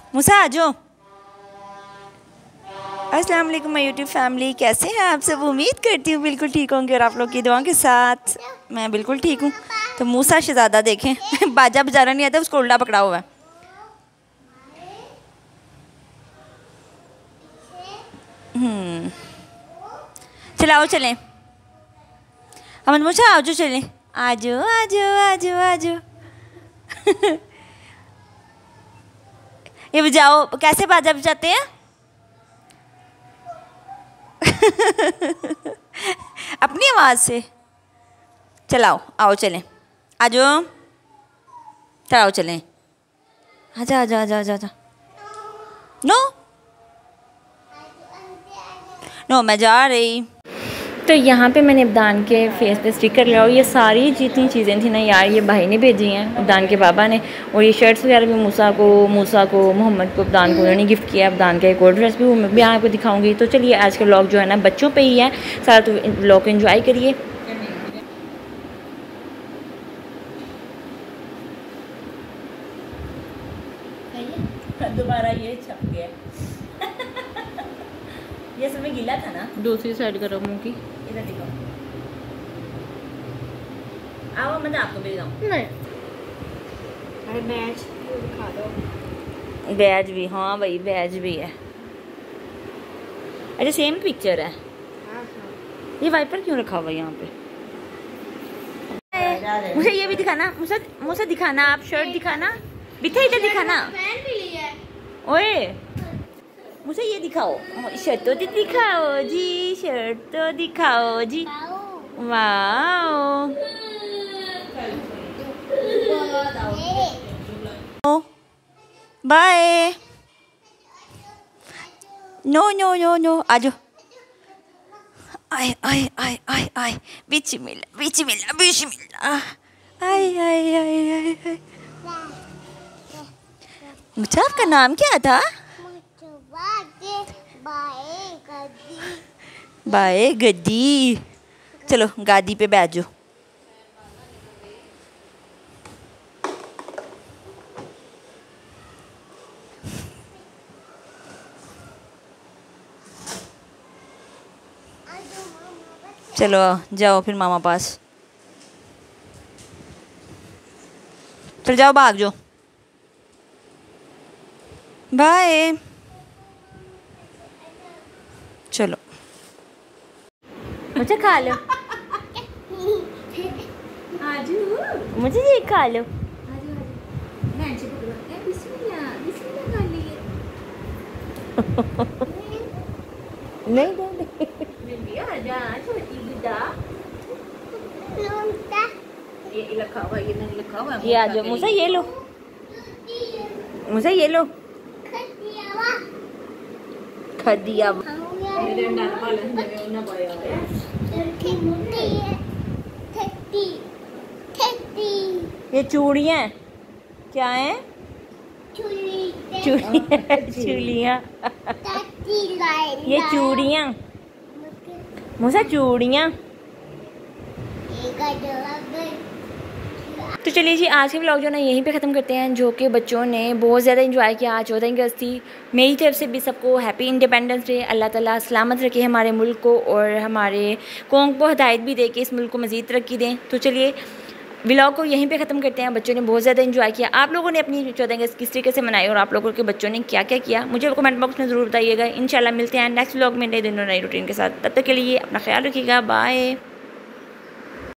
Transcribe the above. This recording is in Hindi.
मूसा आ जाओ। अस्सलाम वालेकुम माय यूट्यूब फैमिली, कैसे हैं आप सब? उम्मीद करती हूँ बिल्कुल ठीक होंगे और आप लोग की दुआओं के साथ मैं बिल्कुल ठीक हूँ। तो मूसा शहज़ादा देखें बाजा बजाना नहीं आता, उसको उल्टा पकड़ा हुआ है। चलाओ चलें। अमन मूसा आ जाओ, चलें। आ जाओ आ जाओ आ जाओ आ जाओ ये बजाओ, कैसे बाजा बजाते हैं? अपनी आवाज़ से। चलाओ, आओ चलें। आ जाओ, चलाओ चलें। आजा आजा आजा आजा आजा। नो नो, मैं जा रही। तो यहाँ पे मैंने अब्दान के फेस पे स्टिकर लगाया और ये सारी जितनी चीज़ें थी ना यार, ये भाई ने भेजी हैं, अब्दान के बाबा ने। और ये शर्ट्स वगैरह भी मूसा को मोहम्मद को अब्दान को उन्होंने गिफ्ट किया। अब्दान का एक और ड्रेस भी वो मैं भी आपको दिखाऊंगी। तो चलिए आज का व्लॉग जो है ना बच्चों पे ही है सारा, तो व्लॉग को एंजॉय करिए। दोबारा ये छप गया ये समय गीला था ना। दूसरी साइड करो मुँह की। इधर दिखाओ। आओ मैं आपको भेज दूँ। नहीं, अरे बैच दिखा दो। बैज भी, हाँ भाई बैज भी है। अच्छा सेम पिक्चर है। हाँ हाँ। ये वाइपर क्यों रखा हुआ है यहाँ पे? मुझे ये भी दिखाना, मुझे दिखाना, आप शर्ट दिखाना, बिथा इधर दिखाना। पैंट भी ली है। ओए मुझे ये दिखाओ, शर्ट तो दिखाओ जी, शर्ट तो दिखाओ जी। Wow bye. No no no no, आजो। आए आए आए आए आए, बिस्मिल्लाह बिस्मिल्लाह बिस्मिल्लाह। आए आए आए आए आए। मुझे आपका नाम क्या था? बाए गद्दी। चलो गादी पे बैठ जाओ। चलो जाओ फिर मामा पास। चल जाओ, भाग जाओ। बाय। चलो मुझे खा लो, मुझे ये खा लो। नहीं ये लिखा हुआ, ये नहीं लिखा हुआ। ये आ जाओ मुझे ये लो, मुझे ये लो। खदिया ये चूड़ियाँ क्या है? चूड़ियाँ ये चूड़ियाँ मुझे चूड़ियाँ। तो चलिए जी आज के व्लॉग जो ना यहीं पे ख़त्म करते हैं, जो कि बच्चों ने बहुत ज़्यादा एंजॉय किया। आज 14 अगस्त थी। मेरी तरफ से भी सबको हैप्पी इंडिपेंडेंस डे। अल्लाह ताला सलामत रखे हमारे मुल्क को और हमारे कौम को हिदायत भी दे के इस मुल्क को मज़ीद तरक्की दें। तो चलिए व्लॉग को यहीं पे ख़त्म करते हैं। बच्चों ने बहुत ज़्यादा एंजॉय किया। आप लोगों ने अपनी 14 अगस्त किस तरीके से मनाई और आप लोगों के बच्चों ने क्या क्या किया मुझे कमेंट बॉक्स में ज़रूर बताइएगा। इंशाल्लाह मिलते हैं नेक्स्ट व्लॉग में नए दिन और नई रूटीन के साथ। तब तक के लिए अपना ख्याल रखिएगा। बाय।